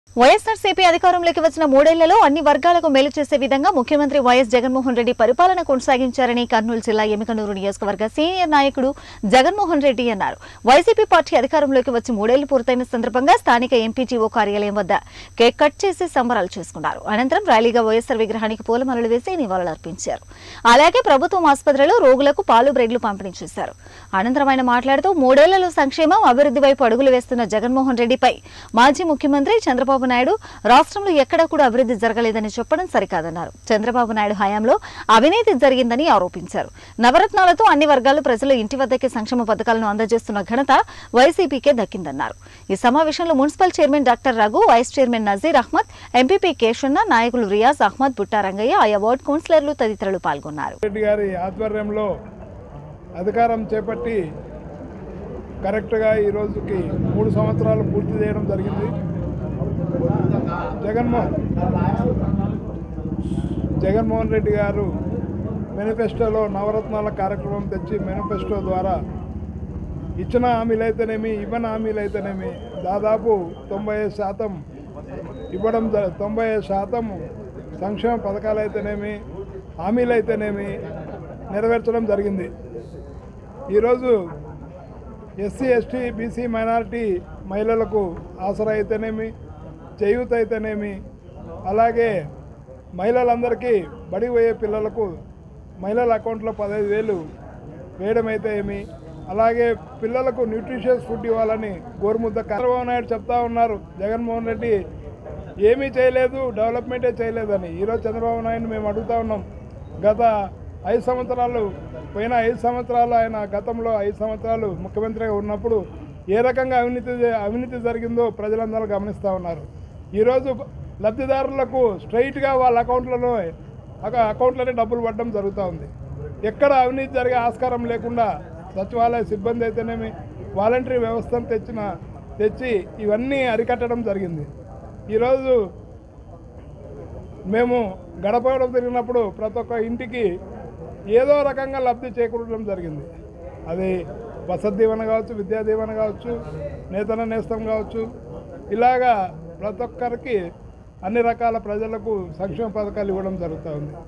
వైఎస్ఆర్సీపీ అధికారంలోకి వచ్చిన 3 ఏళ్లలో అన్ని వర్గాలకు మేలు చేసే విధంగా ముఖ్యమంత్రి వైఎస్ జగన్మోహన్ రెడ్డి పరిపాలన కొనసాగించారని కర్నూలు జిల్లా ఎమ్మికనూరు నియోజకవర్గ సీనియర్ నాయకుడు జగన్మోహన్ రెడ్డి అన్నారు. వైసీపీ పార్టీ అధికారంలోకి వచ్చి 3 ఏళ్లు పూర్తయిన సందర్భంగా స్థానిక ఎంపీటీఓ కార్యాలయం వద్ద కేక్ కట్ చేసి సంబరాలు చేసుకున్నారు. అనంతరం ర్యాలీగా వైఎస్ఆర్ విగ్రహానికి పూలమాలలు వేసి నివాళులర్పించారు. అలాగే ప్రభుత్వం ఆసుపత్రిలో రోగులకు పాలు బ్రెడ్లు పంపిణీ చేశారు. అనంతరం ఆయన మాట్లాడుతూ 3 ఏళ్లలో సంక్షేమం అభివృద్ధి వైపు అడుగులు వేస్తున్న జగన్మోహన్ రెడ్డిపై మాజీ ముఖ్యమంత్రి చంద్రబాబు నాయుడు రాష్ట్రంలో ఎక్కడా కూడా అభివృద్ధి జరగలేదని చెప్పడం సరికాదన్నారు. చంద్రబాబు నాయుడు హయాంలో అవినీతి జరిగిందని ఆరోపించారు. నవరత్నాలతో అన్ని వర్గాల ప్రజలు ఇంటి వద్దకే సంక్షేమ పథకాలను అందజేస్తున్న ఘనత వైసీపీకే దక్కిందన్నారు. ఈ సమావేశంలో municipal chairman doctor Raghu, vice chairman Nazir Ahmed, MPP Keshanna, నాయకులు రియాజ్ అహ్మద్, బుట్టారంగయ్య, ఆయా వార్డు కౌన్సిలర్లు తదితరులు పాల్గొన్నారు. రెడ్డి గారి ఆధ్వర్యంలో అధికారం చేపట్టి కరెక్ట్గా ఈ రోజుకి 3 సంవత్సరాలు పూర్తి చేయడం జరిగింది. జగన్మోహన్ రెడ్డి గారు మేనిఫెస్టోలో నవరత్నాల కార్యక్రమం తెచ్చి మేనిఫెస్టో ద్వారా ఇచ్చిన హామీలైతేనేమి, ఇవ్వని హామీలైతేనేమి దాదాపు 90% ఇవ్వడం, 90% సంక్షేమ పథకాలైతేనేమి, హామీలైతేనేమి నెరవేర్చడం జరిగింది. ఈరోజు ఎస్సీ, ఎస్టీ, బీసీ, మైనారిటీ మహిళలకు ఆసరా అయితేనేమి, చేయూత అయితేనేమి, అలాగే మహిళలందరికీ బడి పోయే పిల్లలకు మహిళల అకౌంట్లో 15,000 వేయడం అయితే ఏమి, అలాగే పిల్లలకు న్యూట్రిషియస్ ఫుడ్ ఇవ్వాలని గోరుముద్ద చంద్రబాబు నాయుడు చెప్తా ఉన్నారు. జగన్మోహన్ రెడ్డి ఏమీ చేయలేదు, డెవలప్మెంటే చేయలేదని. ఈరోజు చంద్రబాబు నాయుడు మేము అడుగుతా ఉన్నాం. గత 5 సంవత్సరాలు, పోయిన 5 సంవత్సరాలు ఆయన గతంలో 5 సంవత్సరాలు ముఖ్యమంత్రిగా ఉన్నప్పుడు ఏ రకంగా అవినీతి జరిగిందో ప్రజలందరూ గమనిస్తూ ఉన్నారు. ఈరోజు లబ్ధిదారులకు స్ట్రైట్గా వాళ్ళ అకౌంట్లోనే డబ్బులు పడడం జరుగుతూ ఉంది. ఎక్కడ అవినీతి జరిగే ఆస్కారం లేకుండా సచివాలయ సిబ్బంది అయితేనేమి, వాలంటరీ వ్యవస్థను తెచ్చి ఇవన్నీ అరికట్టడం జరిగింది. ఈరోజు మేము గడపడం తిరిగినప్పుడు ప్రతి ఒక్క ఇంటికి ఏదో రకంగా లబ్ధి చేకూరడం జరిగింది. అది వసతి దీవెన కావచ్చు, విద్యా దీవెన కావచ్చు, నేతన నేస్తం కావచ్చు, ఇలాగా ప్రతి ఒక్కరికి అన్ని రకాల ప్రజలకు సంక్షేమ పథకాలు ఇవ్వడం జరుగుతూ ఉంది.